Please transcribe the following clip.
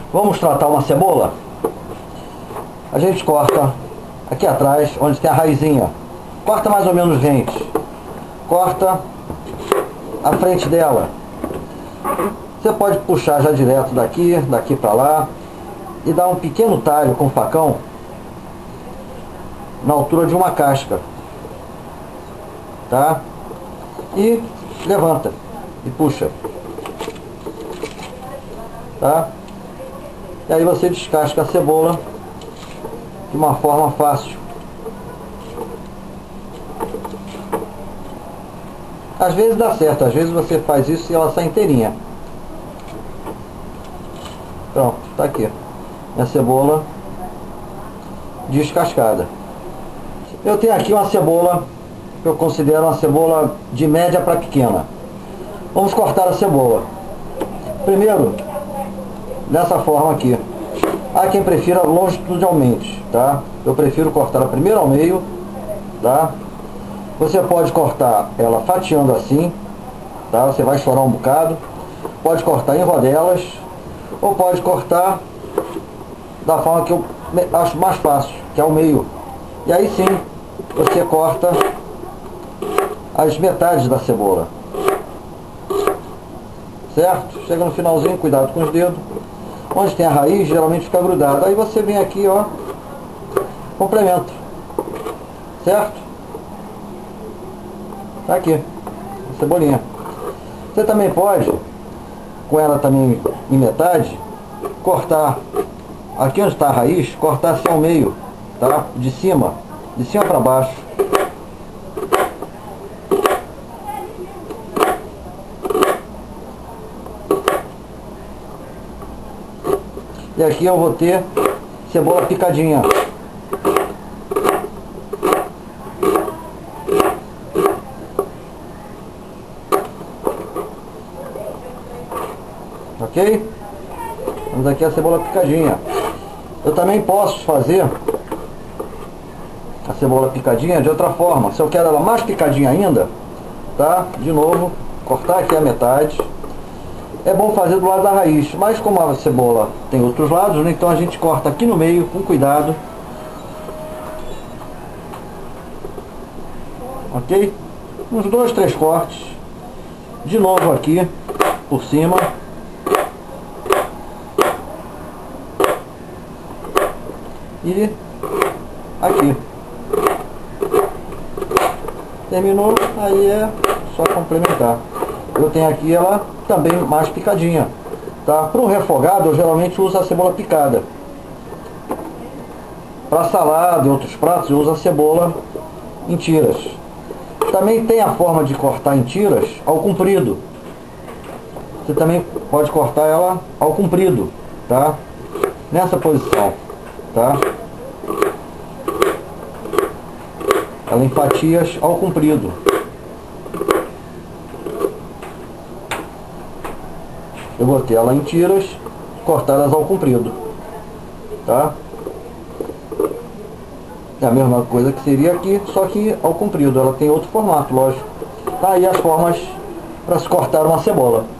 Vamos tratar uma cebola? A gente corta aqui atrás, onde tem a raizinha. Corta mais ou menos rente. Corta a frente dela. Você pode puxar já direto daqui para lá e dar um pequeno talho com o facão na altura de uma casca, tá? E levanta e puxa, tá? E aí você descasca a cebola de uma forma fácil. Às vezes dá certo, às vezes você faz isso e ela sai inteirinha. Pronto, tá aqui minha cebola descascada. Eu tenho aqui uma cebola que eu considero uma cebola de média para pequena. Vamos cortar a cebola. Primeiro, dessa forma aqui. Há quem prefira longitudinalmente, tá? Eu prefiro cortar primeiro ao meio, tá? Você pode cortar ela fatiando assim, tá? Você vai chorar um bocado. Pode cortar em rodelas, ou pode cortar da forma que eu acho mais fácil, que é o meio. E aí sim, você corta as metades da cebola. Certo? Chega no finalzinho, cuidado com os dedos. Onde tem a raiz, geralmente fica grudado. Aí você vem aqui, ó, complementa. Certo? Tá aqui, a cebolinha. Você também pode, com ela também em metade, cortar aqui onde está a raiz, cortar assim ao meio, tá? De cima para baixo. E aqui eu vou ter cebola picadinha. Ok? Vamos aqui a cebola picadinha. Eu também posso fazer a cebola picadinha de outra forma. Se eu quero ela mais picadinha ainda, tá? De novo, cortar aqui a metade. É bom fazer do lado da raiz, mas como a cebola tem outros lados, né? Então a gente corta aqui no meio com cuidado. Ok? Uns 2, 3 cortes. De novo aqui por cima. E aqui. Terminou, aí é só complementar. Eu tenho aqui ela também mais picadinha, tá? Para um refogado eu geralmente uso a cebola picada. Para salada e outros pratos eu uso a cebola em tiras. Também tem a forma de cortar em tiras ao comprido. Você também pode cortar ela ao comprido, tá? Nessa posição, tá? Ela em fatias ao comprido. Eu botei ela em tiras, cortadas ao comprido, tá? É a mesma coisa que seria aqui, só que ao comprido. Ela tem outro formato, lógico. Tá aí as formas para se cortar uma cebola.